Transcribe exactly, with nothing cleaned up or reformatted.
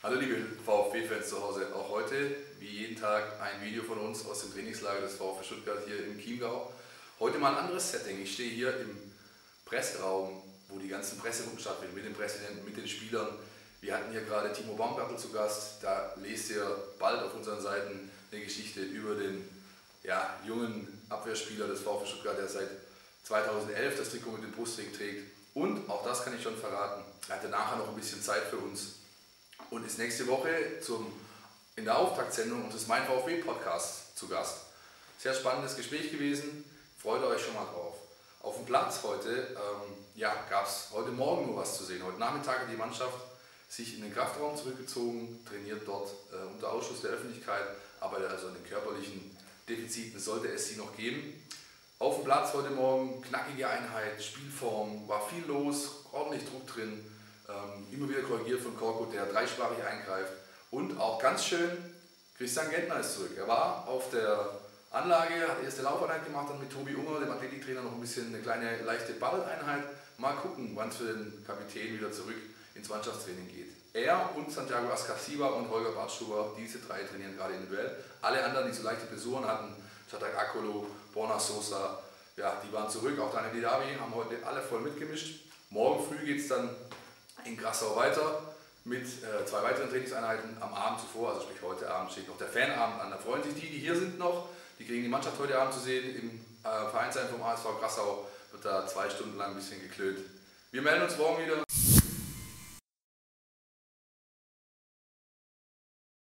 Hallo liebe VfB-Fans zu Hause, auch heute, wie jeden Tag, ein Video von uns aus dem Trainingslager des VfB Stuttgart hier im Chiemgau. Heute mal ein anderes Setting. Ich stehe hier im Presseraum, wo die ganzen Presserunden stattfinden, mit dem Präsidenten, mit den Spielern. Wir hatten hier gerade Timo Baumgartl zu Gast, da lest ihr bald auf unseren Seiten eine Geschichte über den ja, jungen Abwehrspieler des VfB Stuttgart, der seit zweitausendelf das Trikot mit dem Brustring trägt. Und, auch das kann ich schon verraten, er hatte nachher noch ein bisschen Zeit für uns und ist nächste Woche zum, in der Auftaktsendung unseres Mein VfB-Podcasts zu Gast. Sehr spannendes Gespräch gewesen, freut euch schon mal drauf. Auf dem Platz heute ähm, ja, gab es heute Morgen nur was zu sehen. Heute Nachmittag hat die Mannschaft sich in den Kraftraum zurückgezogen, trainiert dort äh, unter Ausschluss der Öffentlichkeit, arbeitet also an den körperlichen Defiziten, sollte es sie noch geben. Auf dem Platz heute Morgen, knackige Einheit, Spielform, war viel los, ordentlich Druck drin, ähm, immer wieder korrigiert von Korkut, der dreisprachig eingreift. Und auch ganz schön, Christian Gentner ist zurück. Er war auf der Anlage, hat erste Laufeinheit gemacht, dann mit Tobi Unger, dem Athletiktrainer, noch ein bisschen eine kleine leichte Balleinheit. Mal gucken, wann es für den Kapitän wieder zurück ins Mannschaftstraining geht. Er und Santiago Ascasiba und Holger Bartschuber, diese drei trainieren gerade individuell. Alle anderen, die so leichte Blessuren hatten, Shatak Akolo, Borna Sosa, ja, die waren zurück. Auch Daniel Didavi haben heute alle voll mitgemischt. Morgen früh geht es dann in Grassau weiter mit äh, zwei weiteren Trainingseinheiten am Abend zuvor, also sprich heute Abend steht noch der Fanabend an. Da freuen sich die, die hier sind noch, die kriegen die Mannschaft heute Abend zu sehen. Im äh, Vereinsheim vom A S V Grassau wird da zwei Stunden lang ein bisschen geklönt. Wir melden uns morgen wieder.